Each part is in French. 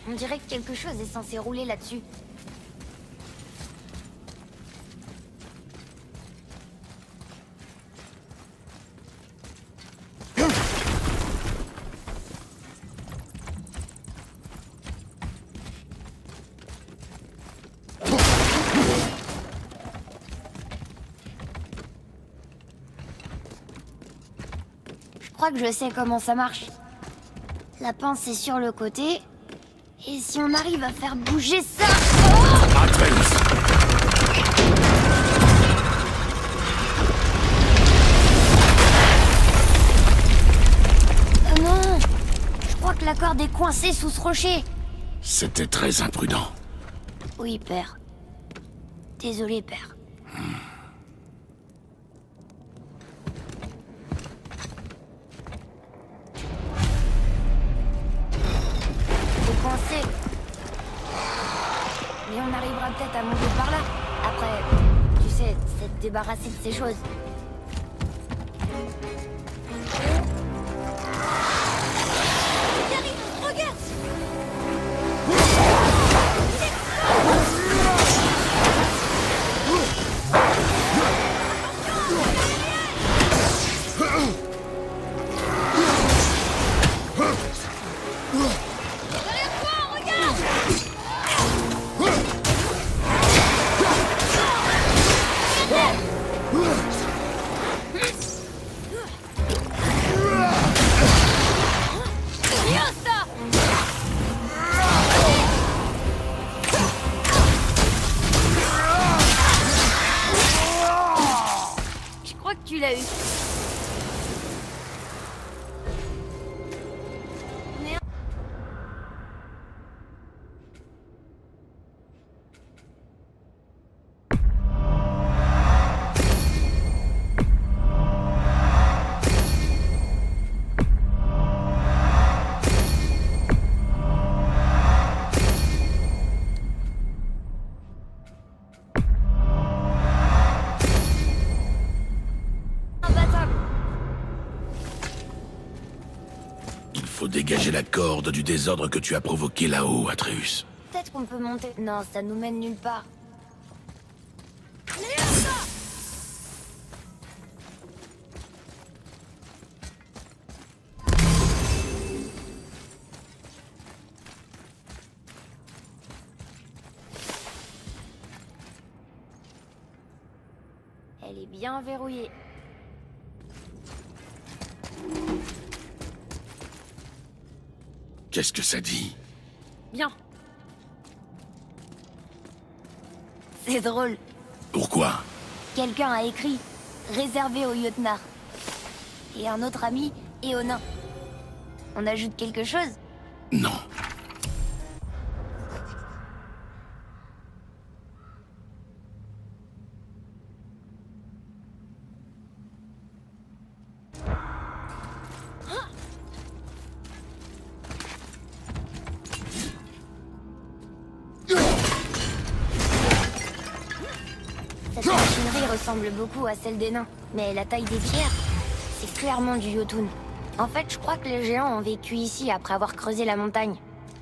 On dirait que quelque chose est censé rouler là-dessus. Je crois que je sais comment ça marche. La pince est sur le côté. Et si on arrive à faire bouger ça... Oh Atreus! Non! Je crois que la corde est coincée sous ce rocher. C'était très imprudent. Oui, père. Désolé, père. C'est coincé. Mais on arrivera peut-être à monter par là. Après, tu sais, c'est te débarrasser de ces choses. Tu l'as eu. Merde. Faut dégager la corde du désordre que tu as provoqué là-haut, Atreus. Peut-être qu'on peut monter. Non, ça nous mène nulle part. Elle est bien verrouillée. Qu'est-ce que ça dit? Bien. C'est drôle. Pourquoi? Quelqu'un a écrit « Réservé au Jotnar » et un autre ami « et au nain ». On ajoute quelque chose? Non. Cette machinerie ressemble beaucoup à celle des nains, mais la taille des pierres, c'est clairement du Jotun. En fait, je crois que les géants ont vécu ici après avoir creusé la montagne.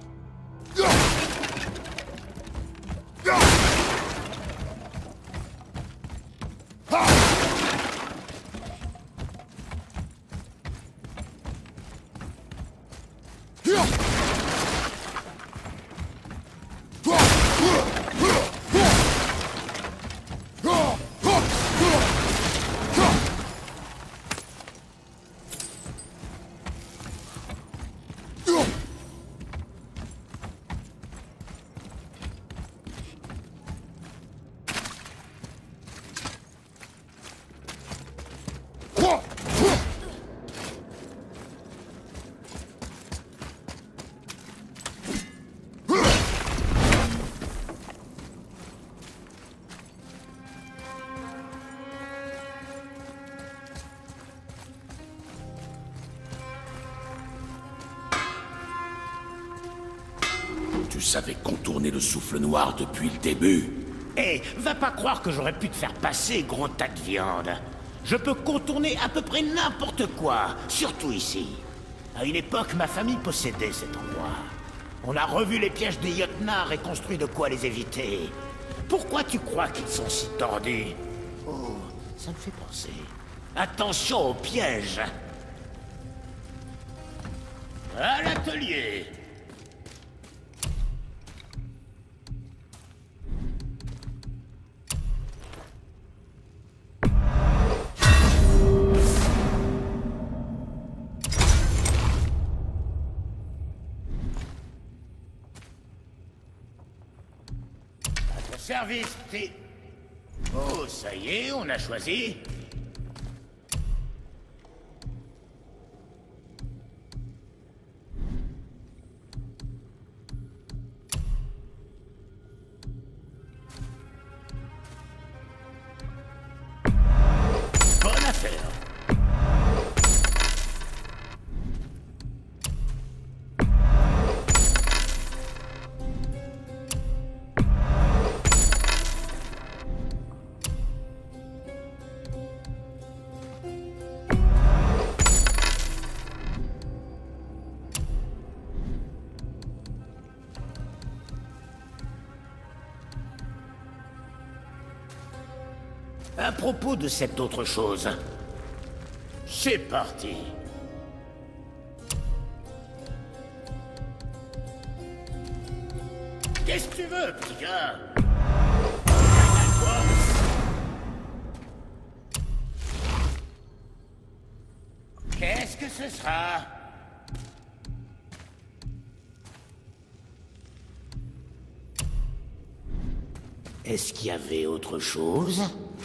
Tu savais contourner le souffle noir depuis le début. Eh, va pas croire que j'aurais pu te faire passer, gros tas de viande. Je peux contourner à peu près n'importe quoi, surtout ici. À une époque, ma famille possédait cet endroit. On a revu les pièges des Jotnar et construit de quoi les éviter. Pourquoi tu crois qu'ils sont si tordus? Oh, ça me fait penser. Attention aux pièges. À l'atelier. Service, t'es... Oh, ça y est, on a choisi. Bonne affaire. À propos de cette autre chose, c'est parti. Qu'est-ce que tu veux, petit gars? Qu'est-ce que ce sera? Est-ce qu'il y avait autre chose?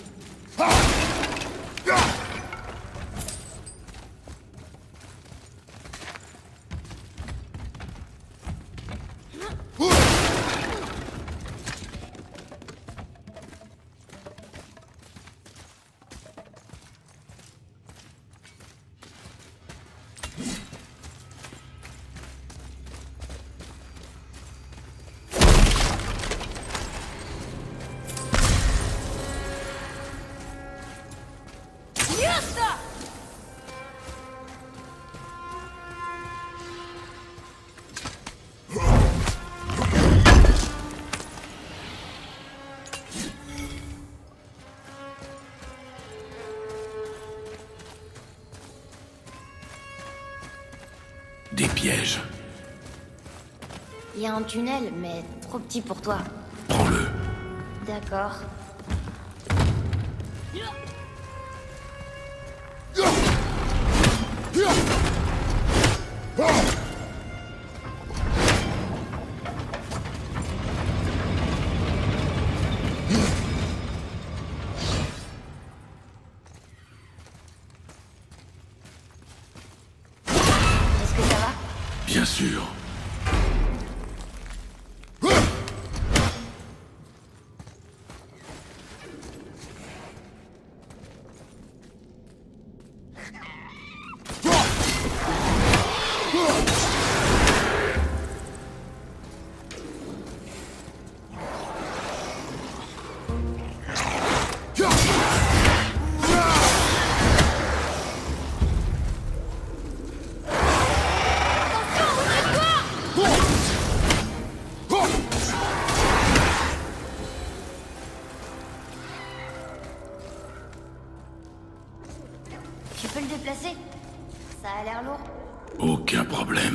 Des pièges. Il y a un tunnel, mais trop petit pour toi. Prends-le. D'accord. Est-ce que ça va? Bien sûr. Tu peux le déplacer? Ça a l'air lourd. Aucun problème.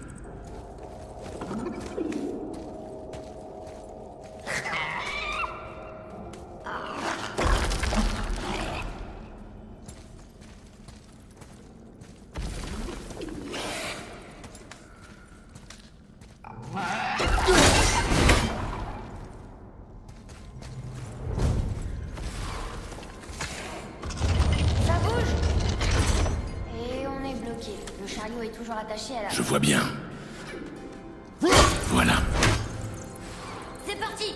Ça bouge! Et on est bloqué. Le chariot est toujours attaché à la... Je vois bien. Voilà. C'est parti!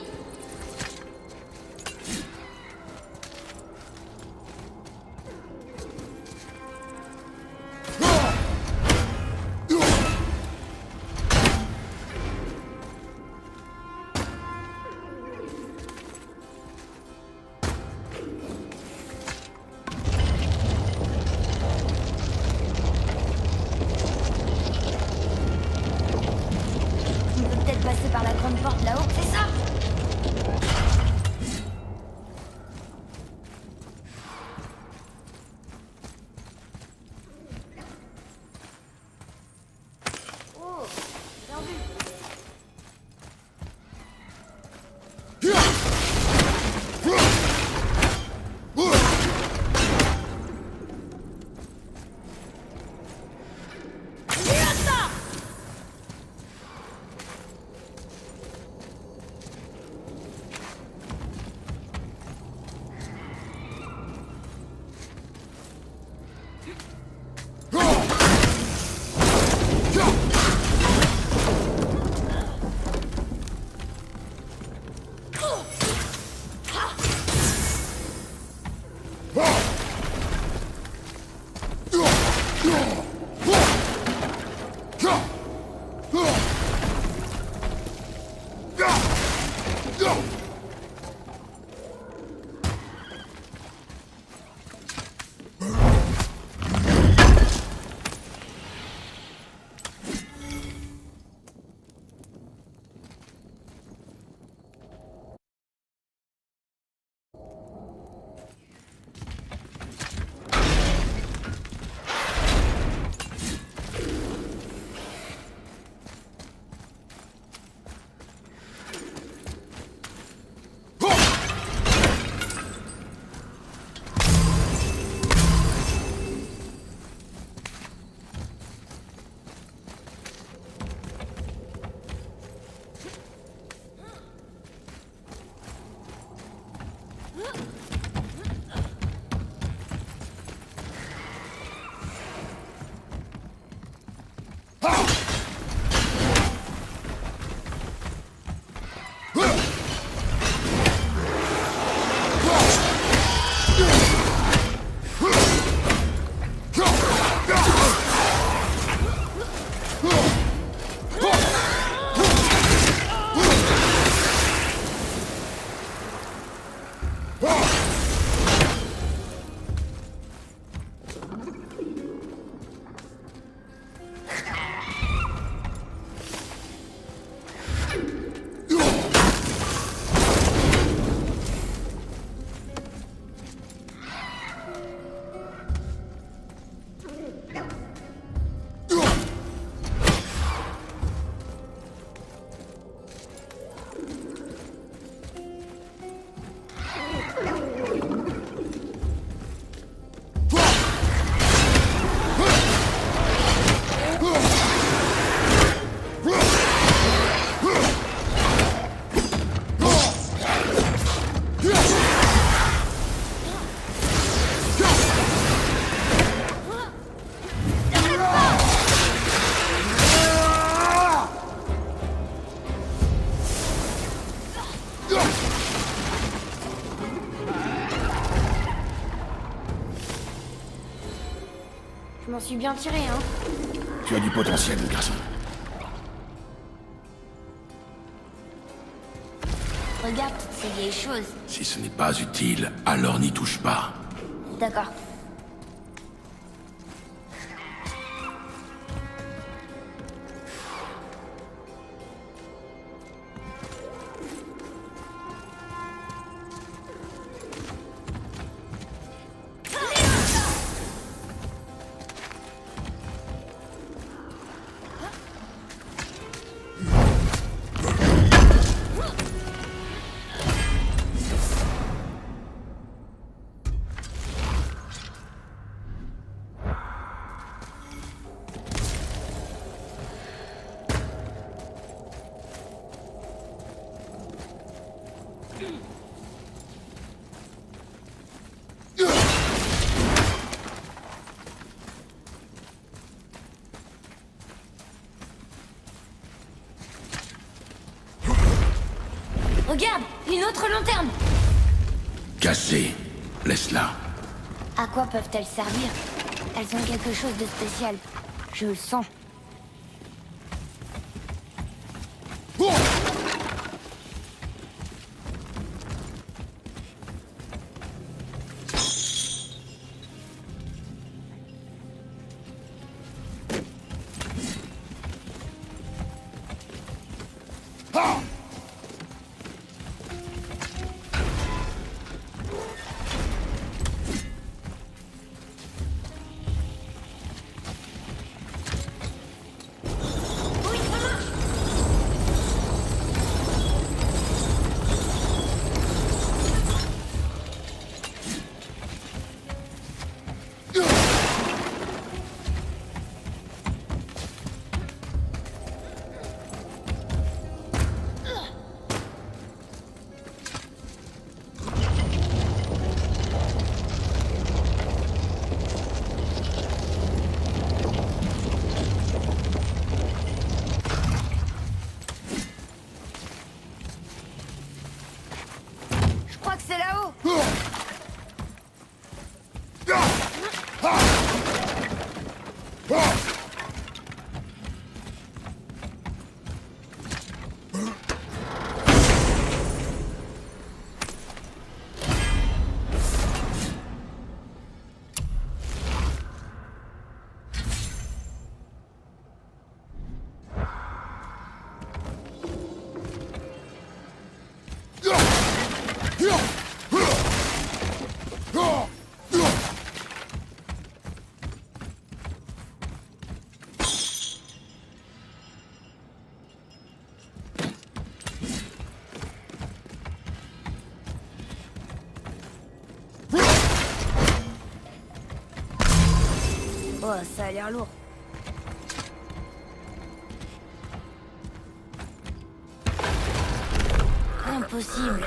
Je m'en suis bien tiré, hein. Tu as du potentiel, mon garçon. Regarde toutes ces vieilles choses. Si ce n'est pas utile, alors n'y touche pas. D'accord. Regarde, une autre lanterne. Cassée. Laisse-la. À quoi peuvent-elles servir? Elles ont quelque chose de spécial. Je le sens. C'est là-haut. Oh, ça a l'air lourd. Impossible.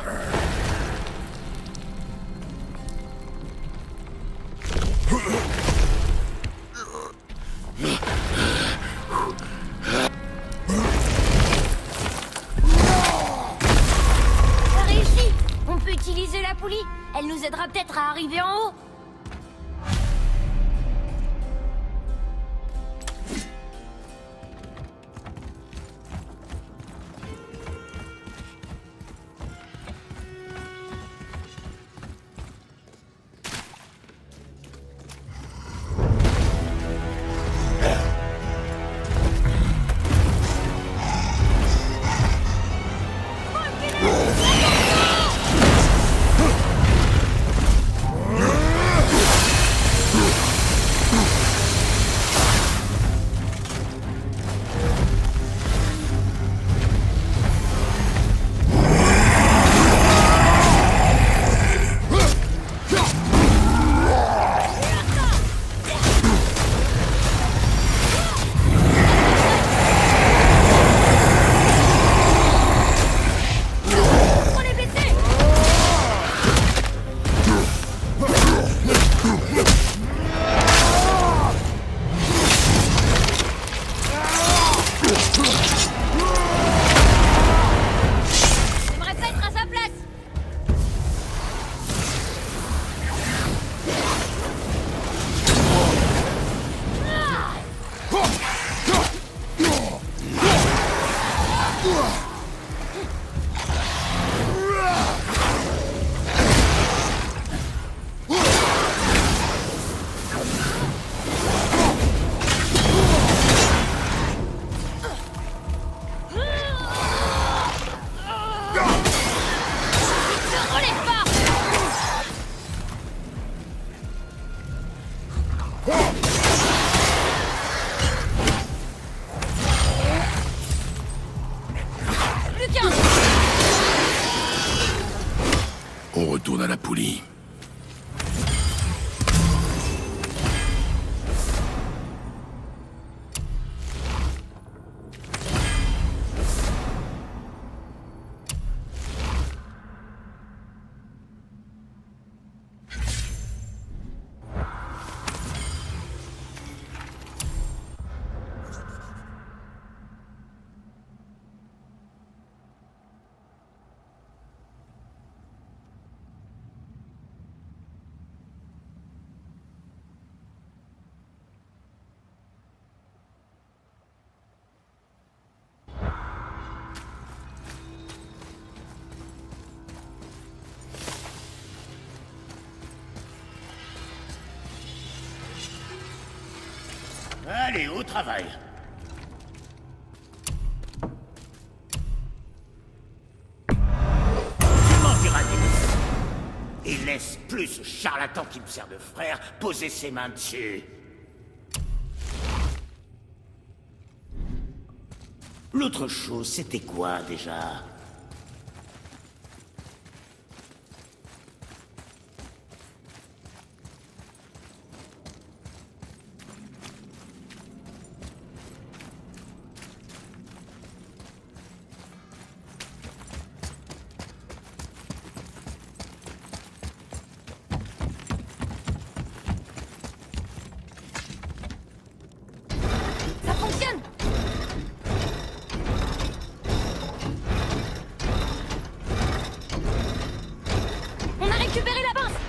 T'as réussi! On peut utiliser la poulie. Elle nous aidera peut-être à arriver en haut. On retourne à la poulie. Allez, au travail. Tu m'en diras des... Et laisse plus ce charlatan qui me sert de frère poser ses mains dessus. L'autre chose, c'était quoi, déjà? Ça fonctionne! On a récupéré la pince!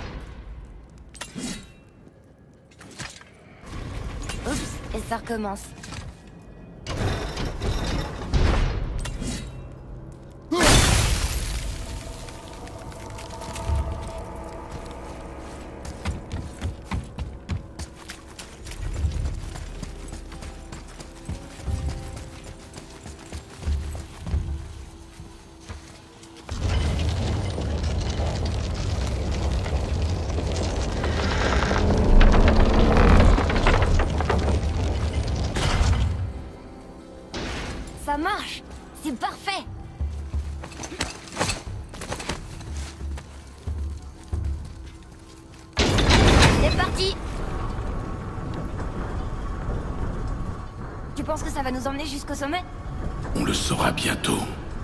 Oups, et ça recommence. Ça marche! C'est parfait! C'est parti! Tu penses que ça va nous emmener jusqu'au sommet? On le saura bientôt.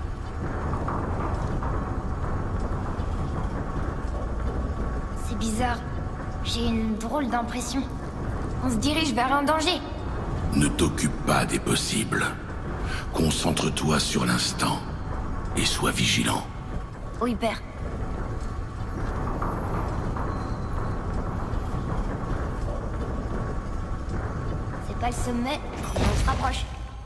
C'est bizarre. J'ai une drôle d'impression. On se dirige vers un danger. Ne t'occupe pas des possibles. Concentre-toi sur l'instant. Et sois vigilant. Oui, père. le sommet et on se rapproche.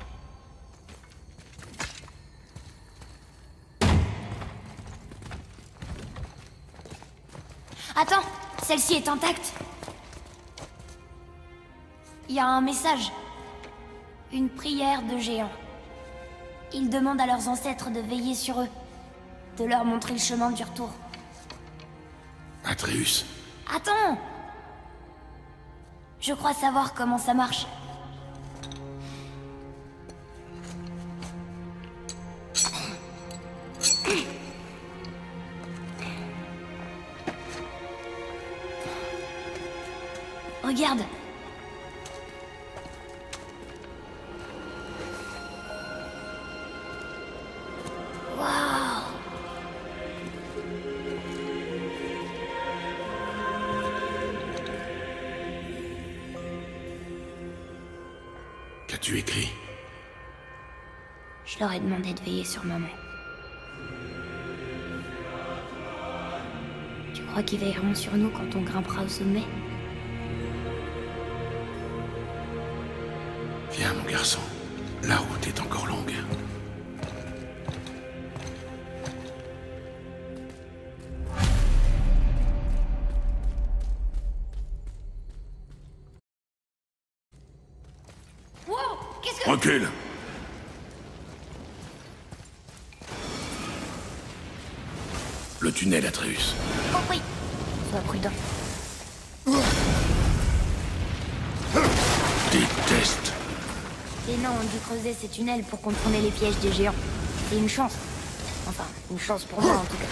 Attends, celle-ci est intacte. Il y a un message. Une prière de géant. Ils demandent à leurs ancêtres de veiller sur eux. De leur montrer le chemin du retour. Atreus. Attends! Je crois savoir comment ça marche. Regarde! Waouh! Qu'as-tu écrit? Je leur ai demandé de veiller sur maman. Tu crois qu'ils veilleront sur nous quand on grimpera au sommet? Viens, mon garçon. La route est encore longue. Wow! Qu'est-ce que... Recule! Le tunnel, Atreus. Compris. Sois prudent. Déteste. Les nains ont dû creuser ces tunnels pour contourner les pièges des géants. C'est une chance. Enfin, une chance pour moi en tout cas.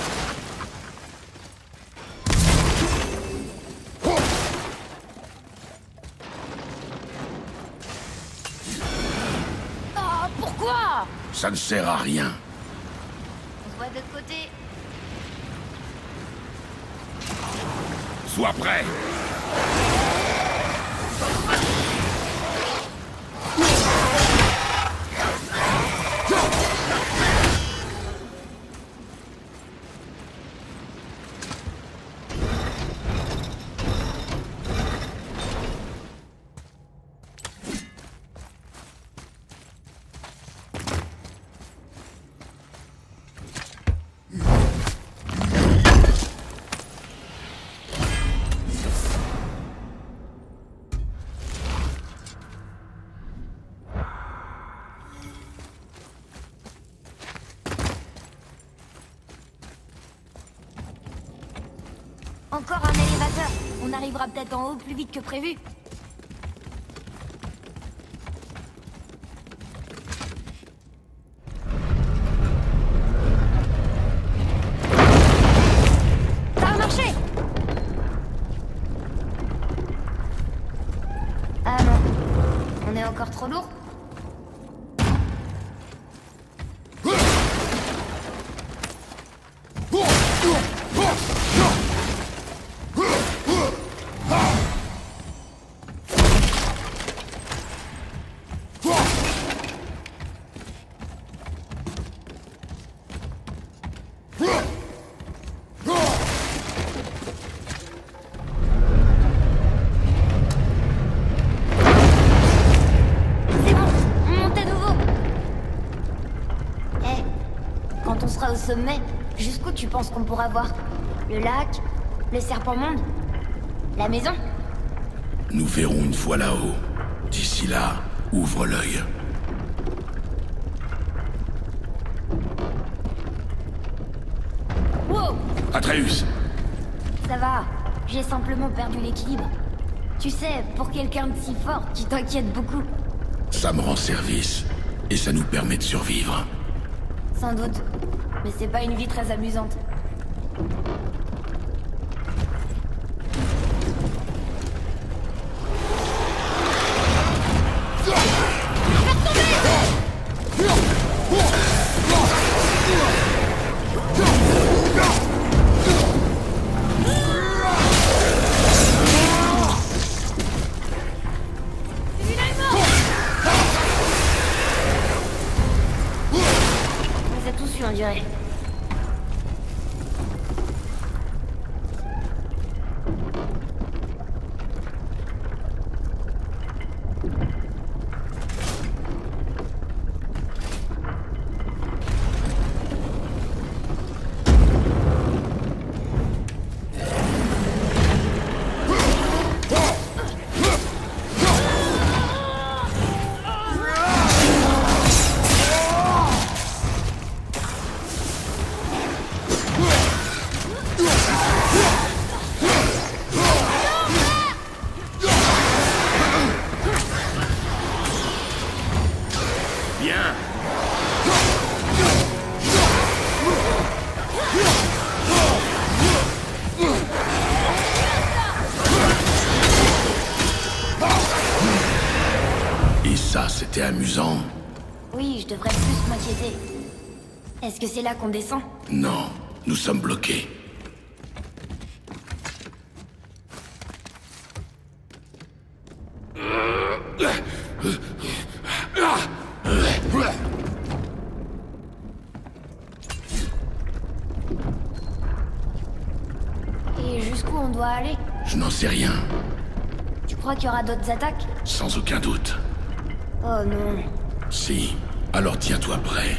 Oh, pourquoi? Ça ne sert à rien. On se voit de côté. Sois prêt. Encore un élévateur. On arrivera peut-être en haut plus vite que prévu. Ça a marché! Ah non. On est encore trop lourd? Au sommet, jusqu'où tu penses qu'on pourra voir? Le lac? Le serpent monde? La maison? Nous verrons une fois là-haut. D'ici là, ouvre l'œil. Wow! Atreus! Ça va, j'ai simplement perdu l'équilibre. Tu sais, pour quelqu'un de si fort, tu t'inquiètes beaucoup. Ça me rend service. Et ça nous permet de survivre. Sans doute. Mais c'est pas une vie très amusante. On les a tous eu, on dirait. c'était amusant. Oui, je devrais plus m'inquiéter. Est-ce que c'est là qu'on descend? Non, nous sommes bloqués. Et jusqu'où on doit aller? Je n'en sais rien, Tu crois qu'il y aura d'autres attaques? sans aucun doute. Oh non. Si, alors tiens-toi prêt.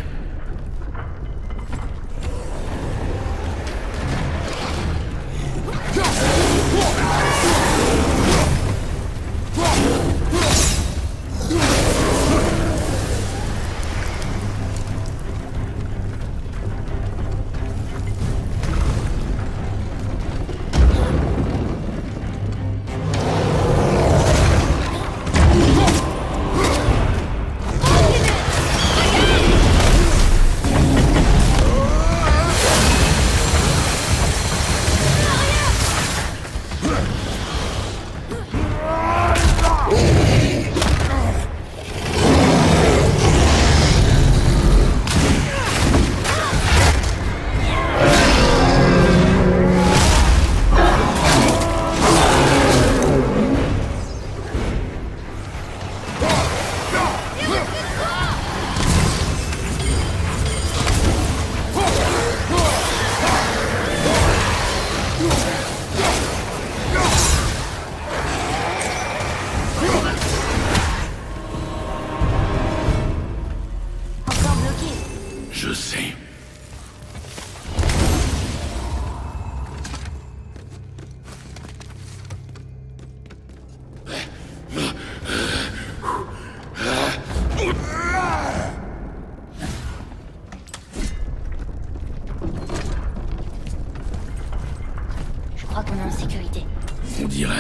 Encore bloqué. Je sais. Je crois qu'on est en sécurité. On dirait.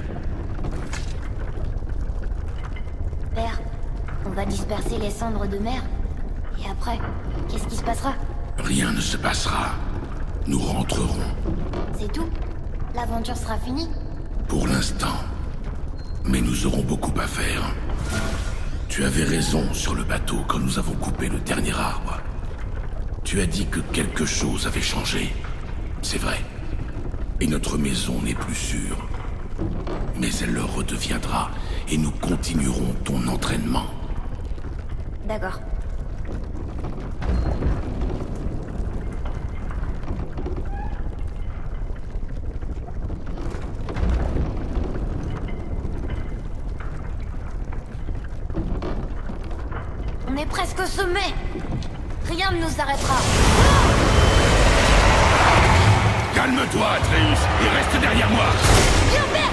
Père, on va disperser les cendres de mer. Et après, qu'est-ce qui se passera? Rien ne se passera. Nous rentrerons. C'est tout? L'aventure sera finie? Pour l'instant. Mais nous aurons beaucoup à faire. Tu avais raison sur le bateau quand nous avons coupé le dernier arbre. Tu as dit que quelque chose avait changé. C'est vrai. Et notre maison n'est plus sûre. Mais elle le redeviendra et nous continuerons ton entraînement. D'accord. On est presque au sommet. Rien ne nous arrêtera. Calme-toi, Atreus, et reste derrière moi. Viens, père!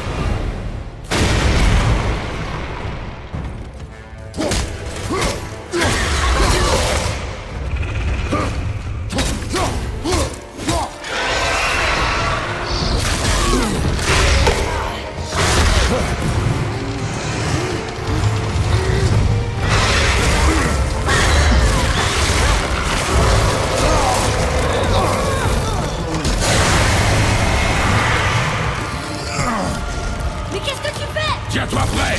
Mais qu'est-ce que tu fais? Tiens-toi prêt.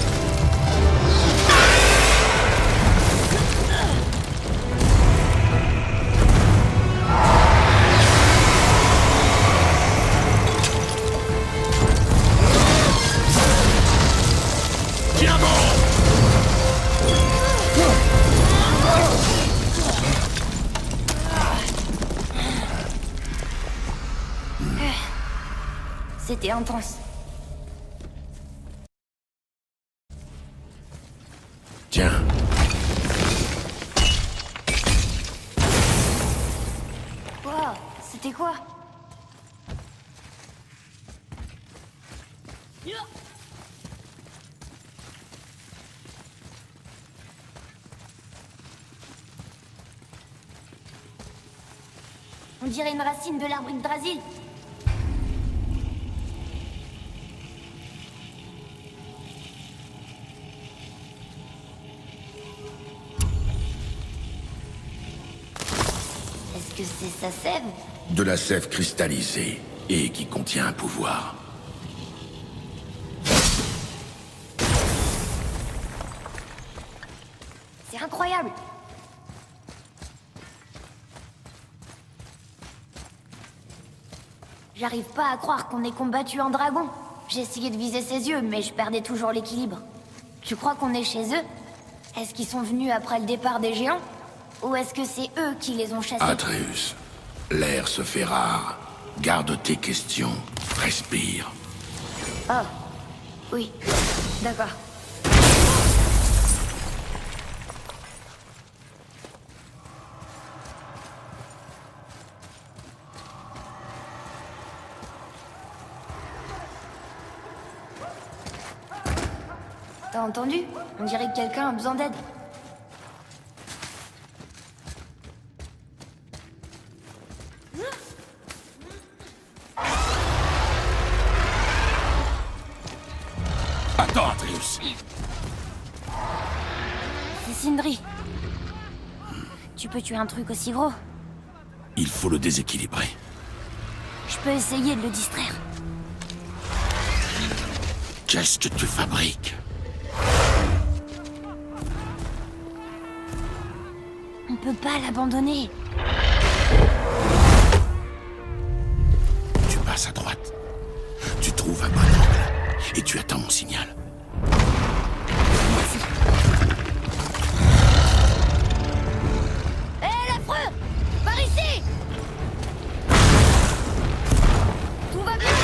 Tiens bon. C'était intense. Tiens. Wow, c'était quoi? On dirait une racine de l'arbre Yggdrasil. Est-ce que c'est sa sève? De la sève cristallisée et qui contient un pouvoir. incroyable. J'arrive pas à croire qu'on ait combattu un dragon. J'ai essayé de viser ses yeux, mais je perdais toujours l'équilibre. Tu crois qu'on est chez eux? Est-ce qu'ils sont venus après le départ des géants? Ou est-ce que c'est eux qui les ont chassés? Atreus, l'air se fait rare. Garde tes questions. Respire. Oh. Oui. D'accord. T'as entendu? On dirait que quelqu'un a besoin d'aide. Attends, Atreus. C'est Sindri. Tu peux tuer un truc aussi gros? Il faut le déséquilibrer. Je peux essayer de le distraire. Qu'est-ce que tu fabriques? On peut pas l'abandonner. Tu passes à droite. Tu trouves un bon angle. Et tu attends mon signal. Merci. Hé, l'affreux! Par ici! Tout va bien?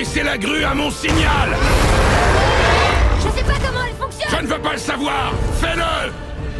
baisser la grue à mon signal! Je sais pas comment elle fonctionne! Je ne veux pas le savoir! Fais-le!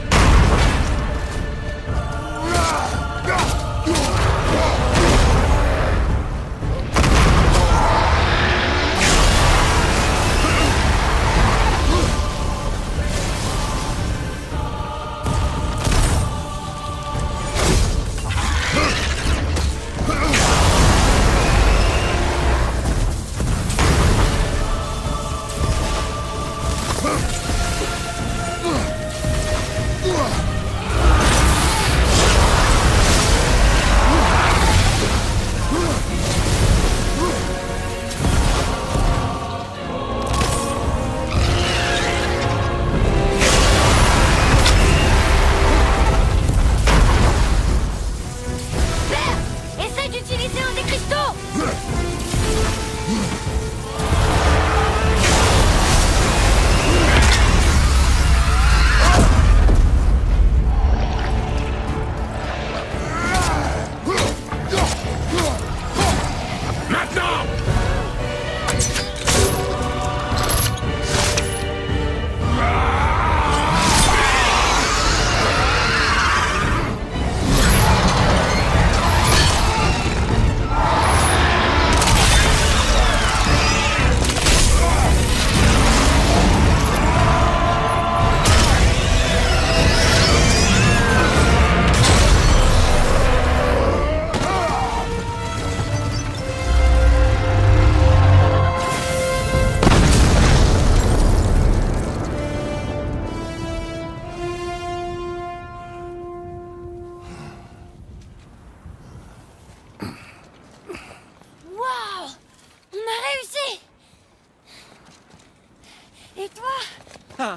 Ah,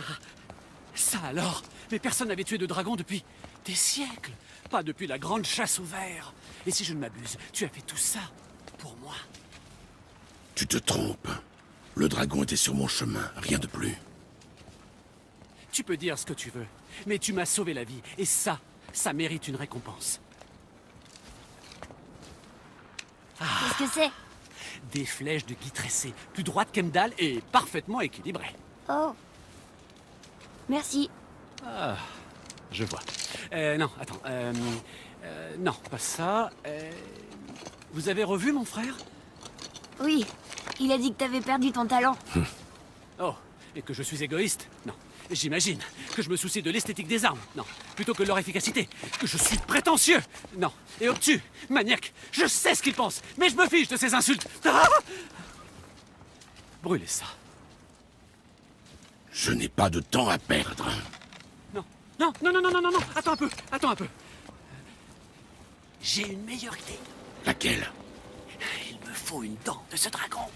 ça alors. Mais personne n'avait tué de dragon depuis des siècles. Pas depuis la grande chasse au ver. Et si je ne m'abuse, tu as fait tout ça pour moi. Tu te trompes. Le dragon était sur mon chemin, rien de plus. Tu peux dire ce que tu veux, mais tu m'as sauvé la vie. Et ça mérite une récompense. Qu'est-ce que c'est? Des flèches de gui tressé, plus droites qu'Emdal et parfaitement équilibrées. Oh. Merci. Ah, je vois. Non, attends. Non, pas ça. Vous avez revu mon frère? Oui. Il a dit que t'avais perdu ton talent. Oh, et que je suis égoïste? Non. J'imagine que je me soucie de l'esthétique des armes. Non. Plutôt que de leur efficacité. Que je suis prétentieux. Non. Et obtus. Maniaque. Je sais ce qu'il pense. Mais je me fiche de ces insultes. Ah! Brûlez ça. Je n'ai pas de temps à perdre. Non. Non, non, non, non, non, non, non. Attends un peu. Attends un peu. J'ai une meilleure idée. Laquelle? Il me faut une dent de ce dragon.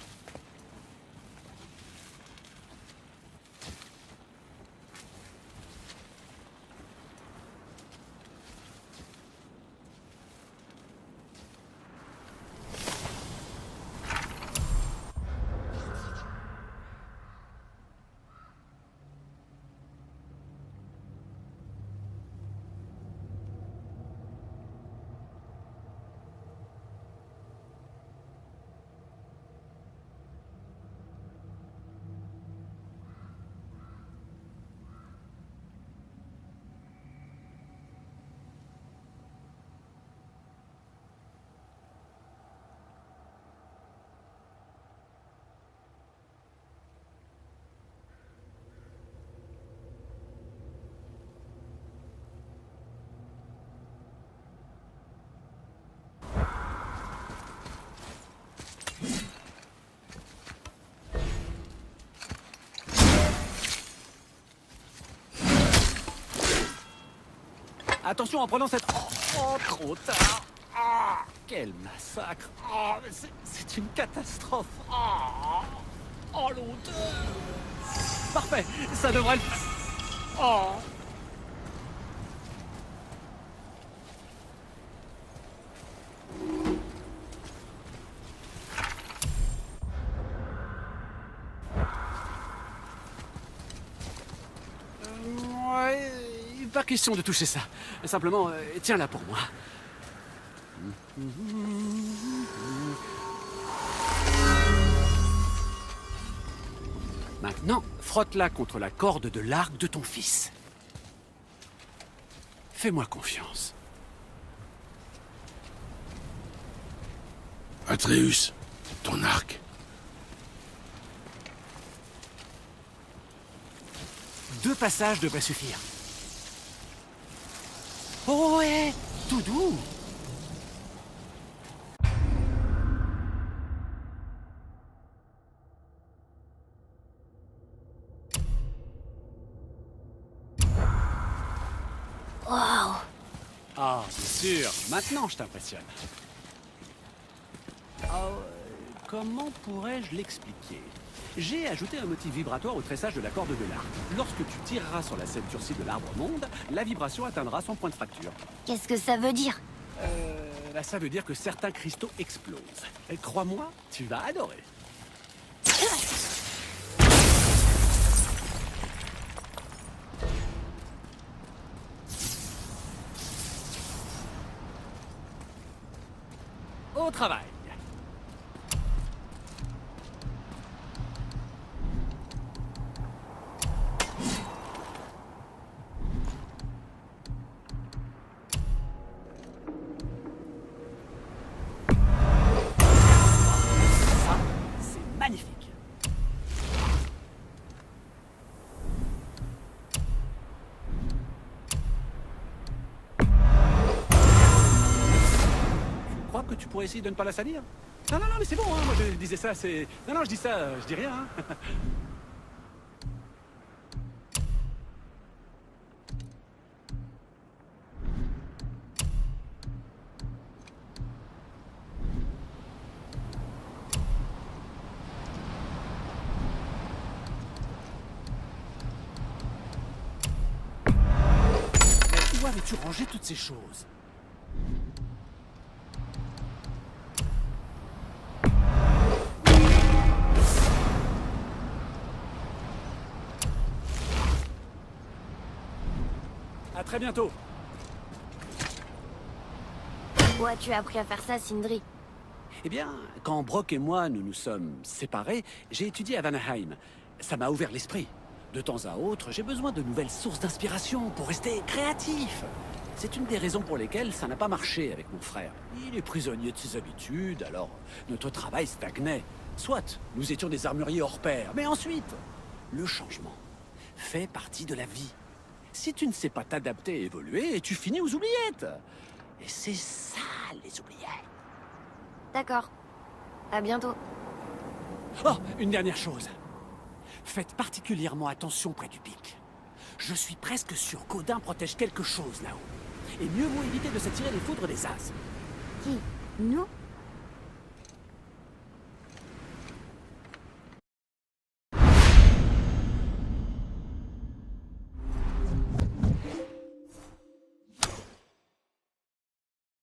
Attention en prenant cette... Oh, trop tard. Ah, quel massacre. Oh, c'est une catastrophe. Oh, l'odeur. Parfait, ça devrait le... Oh. Ouais, pas question de toucher ça. Simplement, tiens-la pour moi. Maintenant, frotte-la contre la corde de l'arc de ton fils. Fais-moi confiance. Atreus, ton arc. Deux passages devraient suffire. Oh ouais, tout doux. Waouh! Ah, c'est sûr. Maintenant, je t'impressionne. Comment pourrais-je l'expliquer? J'ai ajouté un motif vibratoire au tressage de la corde de l'arc. Lorsque tu tireras sur la scène turcie de l'arbre monde, la vibration atteindra son point de fracture. Qu'est-ce que ça veut dire? Ça veut dire que certains cristaux explosent. Et crois-moi, tu vas adorer. Au travail. Ça, c'est magnifique. Tu crois que tu pourrais essayer de ne pas la salir? Non, mais c'est bon, hein. Moi je disais ça, c'est... Non, je dis ça, je dis rien, hein. Mais où avais-tu rangé toutes ces choses? À très bientôt. Où as-tu appris à faire ça, Sindri? Eh bien, quand Brok et moi nous nous sommes séparés, j'ai étudié à Vanaheim. Ça m'a ouvert l'esprit. De temps à autre, j'ai besoin de nouvelles sources d'inspiration pour rester créatif. C'est une des raisons pour lesquelles ça n'a pas marché avec mon frère. Il est prisonnier de ses habitudes, alors notre travail stagnait. Soit, nous étions des armuriers hors pair, mais ensuite, le changement fait partie de la vie. Si tu ne sais pas t'adapter et évoluer, tu finis aux oubliettes. Et c'est ça, les oubliettes. D'accord. À bientôt. Oh, une dernière chose. Faites particulièrement attention près du pic. Je suis presque sûr qu'Odin protège quelque chose là-haut. Et mieux vaut éviter de s'attirer les foudres des As. Qui? Nous?